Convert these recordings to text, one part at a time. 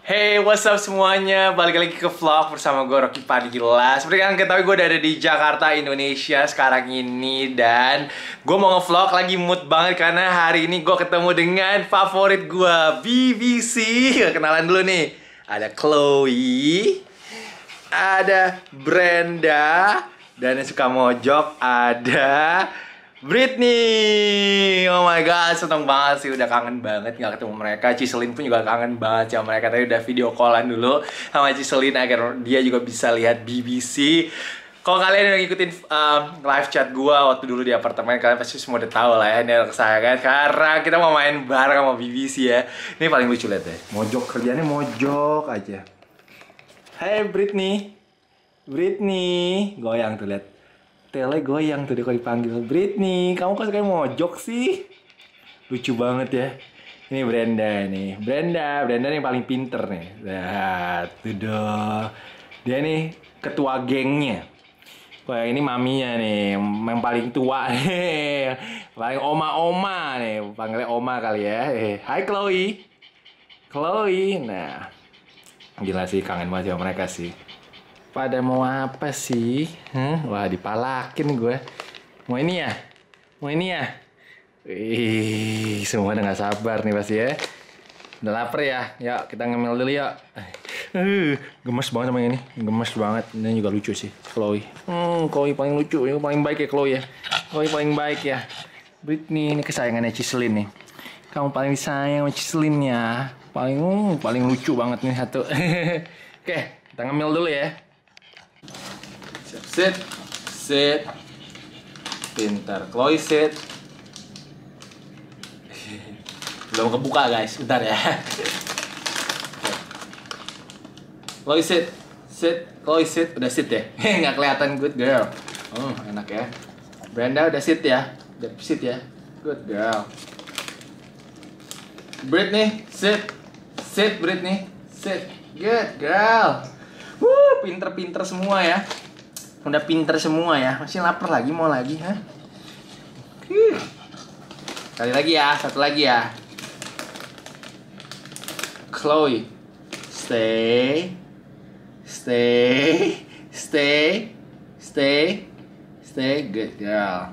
Hey, what's up semuanya? Balik lagi ke vlog bersama gue Rocky Padilla. Seperti kalian ketahui, gue udah ada di Jakarta, Indonesia sekarang ini. Dan gue mau ngevlog lagi mood banget karena hari ini gue ketemu dengan favorit gue, BBC. Kenalan dulu nih. Ada Chloe, ada Brenda, dan yang suka mojok ada Britney. Oh my god, seneng banget sih, udah kangen banget nggak ketemu mereka. Ciselin pun juga kangen banget sama mereka. Tadi udah video callan dulu sama Ciselin agar dia juga bisa lihat BBC. Kalau kalian udah ngikutin live chat gua waktu dulu di apartemen, kalian pasti semua udah tahu lah ya ini anak saya kan. Karena kita mau main bareng sama BBC ya. Ini paling lucu, lihat deh. Mojok, kerjanya mojok aja. Hai Britney. Britney, goyang tuh, lihat. Tele goyang tuh dia kalau dipanggil. Britney, kamu kok kayak mojok sih? Lucu banget ya. Ini Brenda nih. Brenda nih yang paling pinter nih. Nah, tuh dong. Dia nih ketua gengnya. Wah, ini maminya nih, yang paling tua nih. Paling oma-oma nih, panggilnya oma kali ya. Hai Chloe. Chloe. Nah, gila sih, kangen banget sama mereka sih. Pada mau apa sih? Wah, dipalakin gue. Mau ini ya? Mau ini ya? Ih, semua udah gak sabar nih pasti ya. Udah lapar ya? Yuk, kita ngemil dulu yuk. Gemes banget sama ini. Gemes banget. Ini juga lucu sih, Chloe. Chloe paling lucu. Ini paling baik ya, Chloe ya. Chloe paling baik ya. Britney, ini kesayangannya Ciselin nih. Kamu paling disayang sama Ciselin ya. Paling lucu banget nih satu. Oke, kita ngemil dulu ya. Sit, sit, pintar. Chloe sit. Belum kebuka guys, bentar ya. Chloe sit, sit, Chloe sit, udah sit ya. Nggak kelihatan, good girl. Enak ya. Brenda udah sit ya, udah sit ya, good girl. Britney sit, sit Britney, sit, good girl. Pinter-pinter semua ya. Udah pinter semua ya. Masih lapar lagi, mau lagi, ha? Kali lagi ya, satu lagi ya. Chloe, stay, stay, stay, stay, stay, good girl.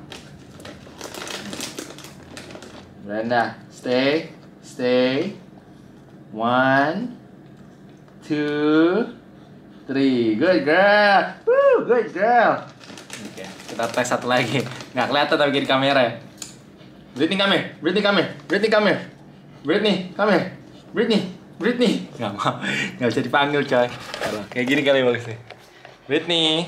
Brenda, stay, stay. 1, 2, 3, good girl. Good girl. Oke, kita tes satu lagi. Nggak kelihatan tapi di kamera ya. Britney come here. Britney come here. Britney come here. Britney come here. Britney. Britney. Nggak mau. Nggak bisa dipanggil coy. Kalau kayak gini kali bagusnya. Britney.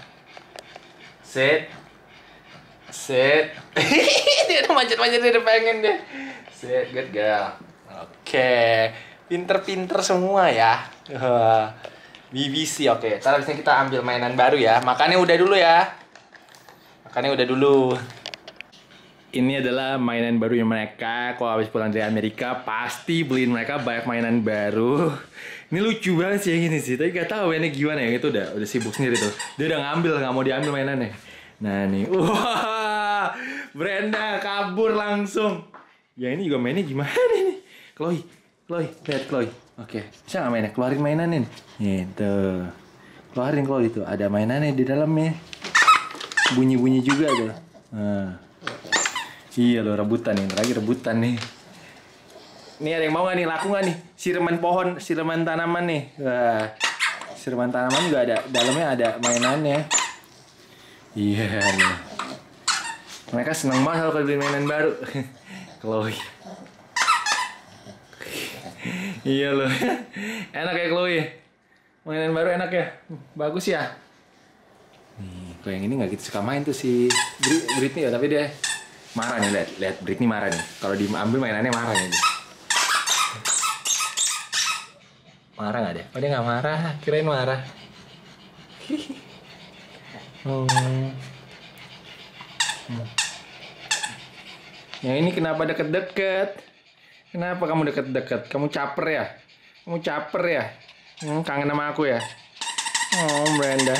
Sit. Sit. Dia udah manjat-manjat, dia udah pengen deh. Sit, good girl. Oke. Pinter-pinter semua ya. BBC, oke. Ntar abisnya kita ambil mainan baru ya. Makannya udah dulu ya. Makannya udah dulu. Ini adalah mainan barunya mereka. Kalau habis pulang dari Amerika, pasti beliin mereka banyak mainan baru. Ini lucu banget sih yang ini sih. Tapi gak tahu ini gimana ya. Itu udah sibuk sendiri tuh. Dia udah ngambil, nggak mau diambil mainannya. Nah nih, wah, Brenda kabur langsung. Ya ini juga mainnya gimana nih? Chloe, lihat Chloe. Oke, bisa nggak mainnya? Keluarin mainannya nih. Gitu. Keluarin Chloe itu. Ada mainannya di dalamnya. Bunyi-bunyi juga tuh. Nah. Iya loh, rebutan nih. Lagi rebutan nih. Ini ada yang mau nggak nih? Laku nggak nih? Siraman pohon, siraman tanaman nih. Wah, siraman tanaman juga ada. Dalamnya ada mainannya. Iya nih. Mereka seneng banget kalau beli mainan baru. Chloe. Iya loh. Enak ya Chloe. Mainan baru enak ya. Bagus ya. Nih, kok yang ini nggak gitu suka main tuh si Britney ya, tapi dia marah nih, lihat Britney marah nih. Kalau diambil mainannya marah nih. Marah nggak dia? Oh dia nggak marah, kirain marah. Yang ini kenapa deket-deket? Kenapa kamu deket-deket? Kamu caper ya? Kamu caper ya? Kangen sama aku ya? Oh, Brenda.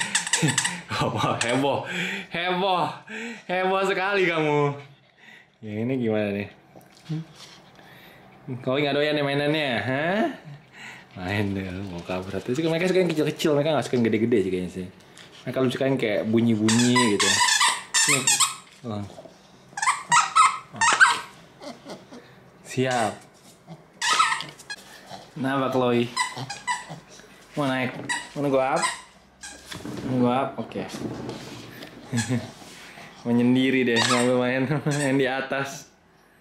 Heboh sekali kamu. Yang ini gimana nih? Kau nggak doyan ya mainannya? Hah? Main deh, mau kabur. Tapi sih mereka suka yang kecil-kecil, mereka nggak suka yang gede-gede sih kayaknya sih. Mereka lebih suka yang kayak bunyi-bunyi gitu. Nih. Oh. Siap. Nah, Pak Chloe. Mau naik? Mau go up? Mau go up? Oke. Menyendiri deh, nggak main main di atas.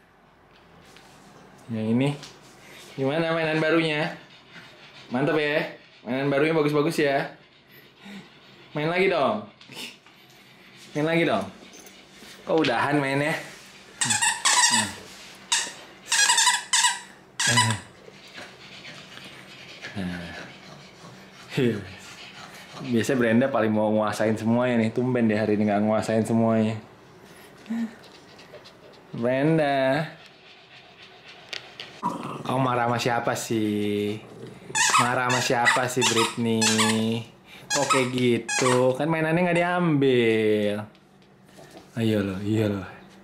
Yang ini. Gimana mainan barunya? Mantap ya? Mainan barunya bagus-bagus ya? Main lagi dong. Main lagi dong. Kok udahan mainnya? Biasanya Brenda paling mau nguasain semuanya nih. Tumben deh hari ini nggak nguasain semuanya. Brenda, kamu marah sama siapa sih? Marah sama siapa sih Britney? Kok kayak gitu? Kan mainannya nggak diambil. Ayo loh, iya loh.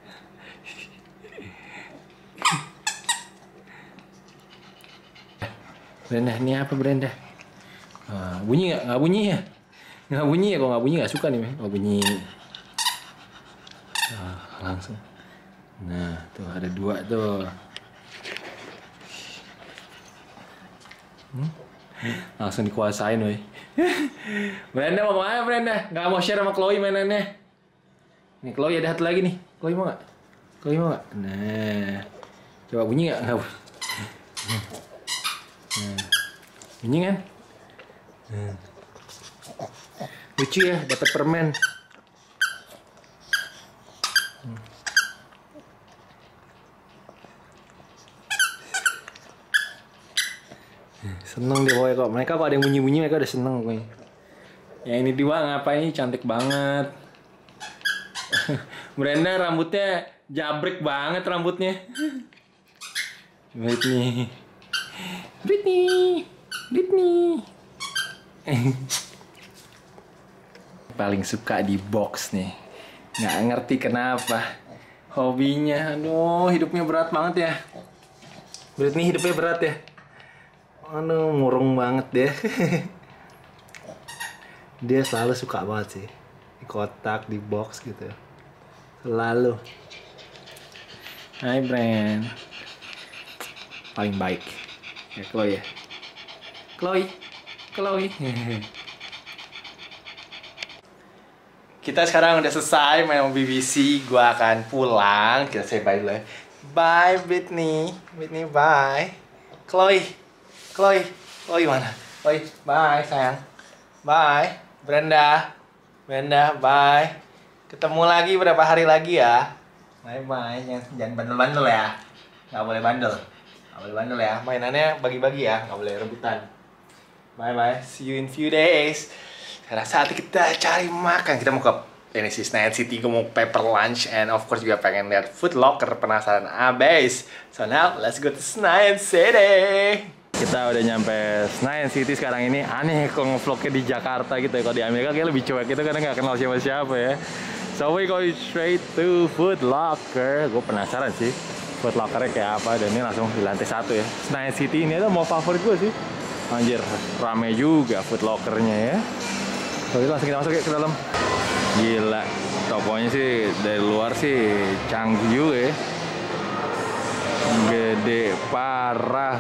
Brenda, ini apa Brenda? Nah, bunyi nggak? Nggak bunyi ya? Nggak bunyi ya? Kalau nggak bunyi nggak suka nih, nggak bunyi. Nah, langsung. Nah, tuh ada 2 tuh. Langsung dikuasain, woi. Brenda mau kemana Brenda? Nggak mau share sama Chloe mainannya. Nih Chloe ada 1 lagi nih. Chloe mau nggak? Chloe mau nggak? Nah, coba bunyi nggak? Nggak. Nah, bunyi kan? Lucu ya, dapat permen. Seneng deh pokoknya kok. Mereka kalau ada yang bunyi-bunyi mereka udah seneng pokoknya. Yang ini 2 ngapain? Cantik banget. Brenda rambutnya jabrik banget rambutnya. Britney. Britney. Britney. Paling suka di box nih. Nggak ngerti kenapa. Hobinya, aduh hidupnya berat banget ya. Britney hidupnya berat ya. Aduh, murung banget deh. Dia selalu suka banget sih. Di kotak, di box gitu. Selalu. Hai Brand. Paling baik. Ya Chloe ya. Chloe. Chloe. Kita sekarang udah selesai main BBC. Gua akan pulang. Kita say bye dulu ya. Bye Britney. Britney bye. Chloe. Chloe, Chloe mana? Chloe, bye sayang. Bye, Brenda. Brenda, bye. Ketemu lagi berapa hari lagi ya? Bye bye. Jangan bandel-bandel ya. Nggak boleh bandel. Nggak boleh bandel ya. Mainannya bagi-bagi ya. Nggak boleh rebutan. Bye bye. See you in few days. Sekarang saatnya kita cari makan. Kita mau ke ini sih Snack City. Gue mau paper lunch and of course juga pengen lihat Food Locker. Penasaran abis. So now let's go to Snack City. Kita udah nyampe Senayan City sekarang ini. Aneh kok ngevlognya di Jakarta gitu ya. Kalau di Amerika kayak lebih cuek gitu karena nggak kenal siapa-siapa ya. So we go straight to Food Locker. Gue penasaran sih Food Lockernya kayak apa. Dan ini langsung di lantai 1 ya. Senayan City ini adalah mall favorit gue sih. Anjir, rame juga Food Lockernya ya. So langsung kita masuk ya ke dalam. Gila, tokonya sih dari luar sih canggih juga ya. Gede parah.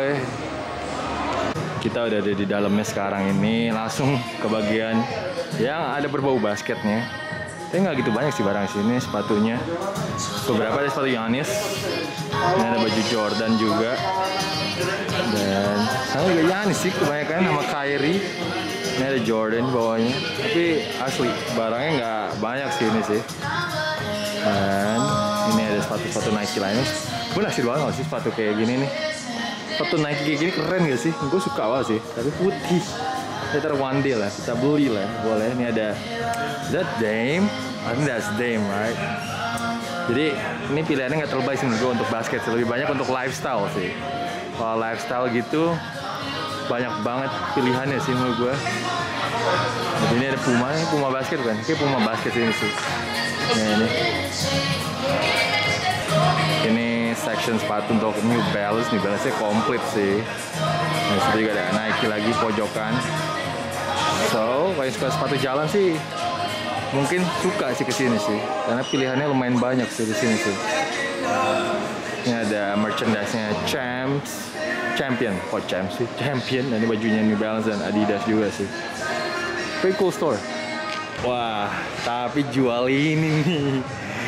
Kita udah ada di dalamnya sekarang ini. Langsung ke bagian yang ada berbau basketnya. Tapi nggak gitu banyak sih barang sini. Sepatunya beberapa ada sepatu Giannis. Ini ada baju Jordan juga. Dan sama juga Giannis sih kebanyakan sama Kyrie. Ini ada Jordan bawahnya. Tapi asli barangnya nggak banyak sih ini sih. Dan ini ada sepatu-sepatu Nike lainnya. Gue naksir banget gak sih sepatu kayak gini nih. Sepatu Nike kayak gini keren gak sih? Gue suka banget sih. Tapi putih. Kita one day lah. Kita beli lah. Boleh. Ini ada that Dame. I think that's Dame, right? Jadi ini pilihannya nggak terlalu baik sih menurut gue untuk basket. Lebih banyak untuk lifestyle sih. Kalau lifestyle gitu banyak banget pilihannya sih menurut gue. Jadi ini ada Puma. Ini Puma basket bukan? Kayak Puma basket ini sih. Nah ini. Ini collection sepatu untuk New Balance. New Balance-nya komplit sih. Nah, situ juga ada Nike lagi pojokan. So, kalau yang suka sepatu jalan sih mungkin suka sih kesini sih, karena pilihannya lumayan banyak sih di sini sih. Ini ada merchandise-nya Champion, kok Champs sih? Champion, dan ini bajunya New Balance dan Adidas juga sih. Pretty cool store. Wah, tapi jual ini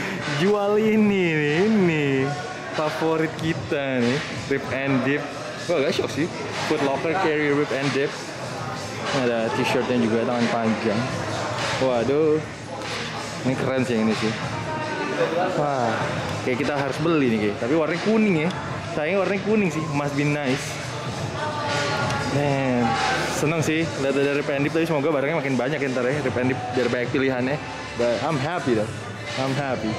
nih, favorit kita nih, Rip and Dip. Wah, gak shock sih, Foot Locker carry Rip and Dip. Ada t-shirtnya juga tangan panjang. Waduh, ini keren sih ini sih. Wah, kayak kita harus beli nih kayak. Tapi warnanya kuning ya. Sayangnya warnanya kuning sih, must be nice. Man, seneng sih lihat ada Rip and Dip, tapi semoga barangnya makin banyak ya ntar ya. Rip and Dip biar banyak pilihannya. But I'm happy though, I'm happy.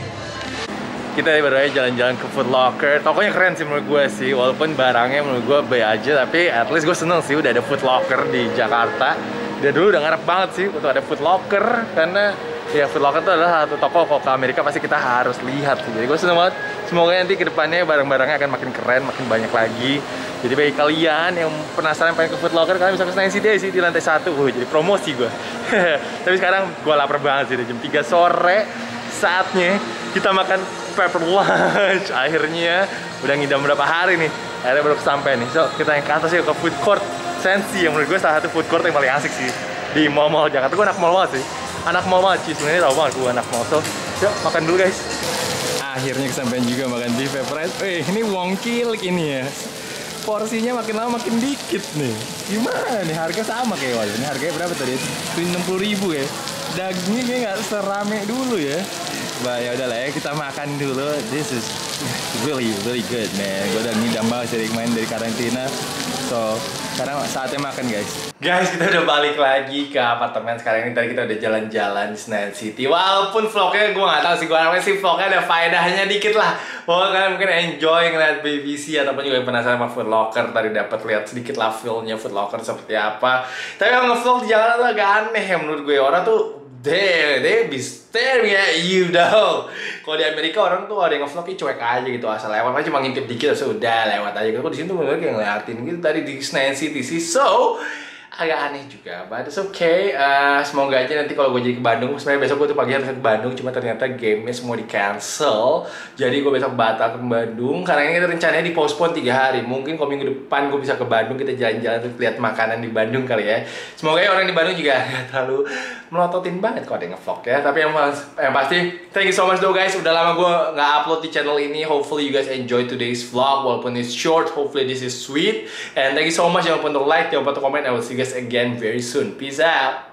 Kita baru aja jalan-jalan ke Foot Locker. Tokonya keren sih menurut gue sih, walaupun barangnya menurut gue B aja, tapi at least gue seneng sih udah ada Foot Locker di Jakarta. Dia dulu udah ngarep banget sih untuk ada Foot Locker, karena ya Foot Locker itu adalah satu toko kalau ke Amerika pasti kita harus lihat sih. Jadi gue seneng banget. Semoga nanti kedepannya barang-barangnya akan makin keren, makin banyak lagi. Jadi bagi kalian yang penasaran pengen ke Foot Locker, kalian bisa ke Senayan City sih di lantai 1. Jadi promosi gue. Tapi sekarang gue lapar banget sih, udah jam 3 sore. Saatnya kita makan pepper lunch. Akhirnya udah ngidam berapa hari nih, akhirnya baru sampai nih. So kita yang ke atas yuk, ke food court Sensi, yang menurut gue salah satu food court yang paling asik sih di mall-mall Jakarta. Gue anak mall banget sih, anak mall banget sih sebenarnya, tau banget gue anak mall. So yuk makan dulu guys. Akhirnya kesampaian juga makan beef pepper. Ini wongkil ini ya, porsinya makin lama makin dikit nih. Gimana nih, harga sama kayak waktu ini. Harganya berapa tadi? 60.000 ya. Dagingnya kayak nggak serame dulu ya. Bah, ya udahlah ya, kita makan dulu. This is really good man. Gue udah ngidam banget dari kemarin dari karantina. So sekarang saatnya makan guys. Guys, kita udah balik lagi ke apartemen. Sekarang ini tadi kita udah jalan-jalan di Senayan City. Walaupun vlognya gue nggak tahu sih, gue harapnya sih vlognya ada faedahnya dikit lah. Wah, kalian mungkin enjoy ngeliat BBC ataupun juga penasaran sama Foot Locker. Tadi dapat lihat sedikit lah feel-nya Foot Locker seperti apa. Tapi yang nge-vlog di jalan tuh agak aneh ya menurut gue. Orang tuh they be staring at you though. Kalau di Amerika orang tuh ada yang nge-vlognya cuek aja gitu, asal lewat aja cuma ngintip dikit terus udah lewat aja. Kalau di sini tuh mereka kayak ngeliatin gitu tadi di Senayan City sih. So agak aneh juga, but it's okay. Semoga aja nanti kalau gue jadi ke Bandung, sebenarnya besok gue tuh pagi harus ke Bandung, cuma ternyata gamenya semua di cancel. Jadi gue besok batal ke Bandung, karena ini rencananya di postpone 3 hari. Mungkin kalau minggu depan gue bisa ke Bandung, kita jalan-jalan untuk lihat makanan di Bandung kali ya. Semoga ya orang di Bandung juga gak terlalu melototin banget kalau ada yang nge-vlog ya. Tapi yang pasti, thank you so much though guys. Udah lama gue nggak upload di channel ini. Hopefully you guys enjoy today's vlog, walaupun it's short. Hopefully this is sweet. And thank you so much. Jangan lupa untuk like, jangan lupa untuk comment. I will see you guys again very soon. Peace out.